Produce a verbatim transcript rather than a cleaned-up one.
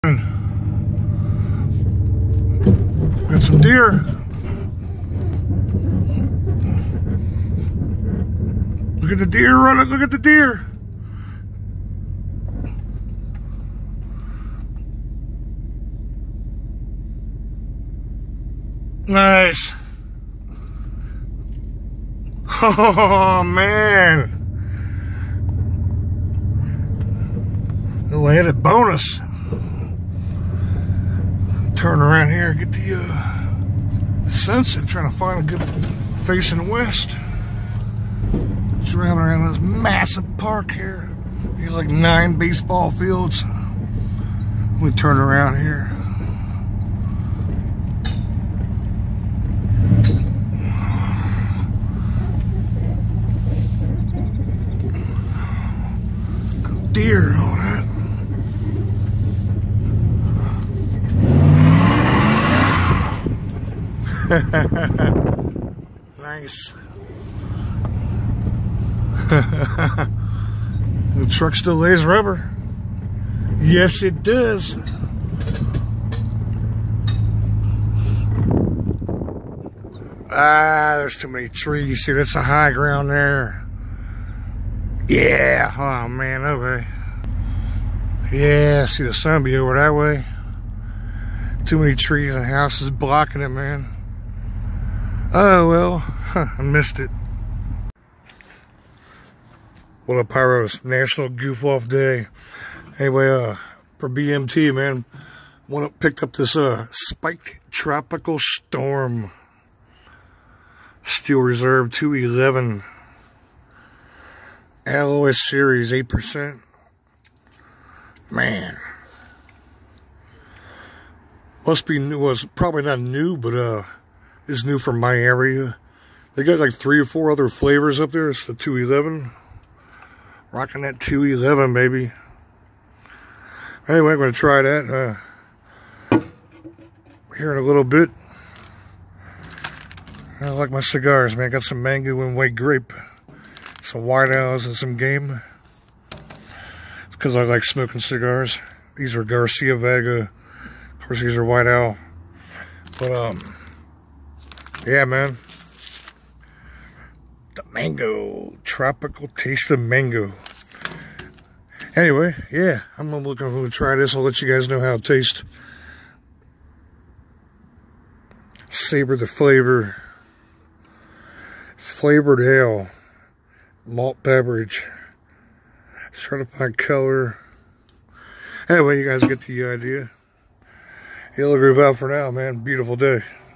Got some deer. Look at the deer running. Look at the deer. Nice. Oh, man. Oh, I had a bonus. Turn around here, get the uh, sunset, trying to find a good facing west. Driving around this massive park here. You got like nine baseball fields. We turn around here. Deer and all that. Nice. The truck still lays rubber. Yes, it does. Ah, there's too many trees. See, that's the high ground there. Yeah. Oh, man. Okay. Yeah, see the sun be over that way. Too many trees and houses blocking it, man. Oh, well. Huh, I missed it. What up, Pyros? National Goof Off Day. Anyway, uh, for B M T, man, went up, picked up this uh, spiked tropical storm. Steel Reserve two eleven. Alloy Series, eight percent. Man. Must be new. Was probably not new, but uh, it's new from my area. They got like three or four other flavors up there. It's the two eleven. Rocking that two eleven, baby. Anyway, I'm going to try that uh, here in a little bit. I like my cigars, man. Got some mango and white grape. Some white owls and some game. It's because I like smoking cigars. These are Garcia Vega. Of course, these are white owl. But, um, yeah, man. The mango. Tropical taste of mango. Anyway, yeah, I'm looking to try this. I'll let you guys know how it tastes. Savor the flavor. Flavored ale. Malt beverage. Certified color. Anyway, you guys get the idea. Yellow Groove out for now, man. Beautiful day.